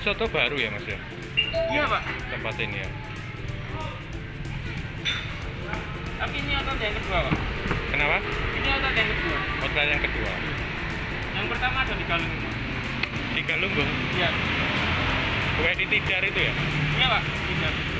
soto baru ya Mas ya? Iya Pak. Tempat ini ya. Tapi ini otot yang kedua Pak. Kenapa? Ini otot yang kedua. Hotel yang kedua. Yang pertama ada di Galunggung Pak. Di Galunggung. Iya. Bukan di Tidar itu ya? Iya Pak. Tidak.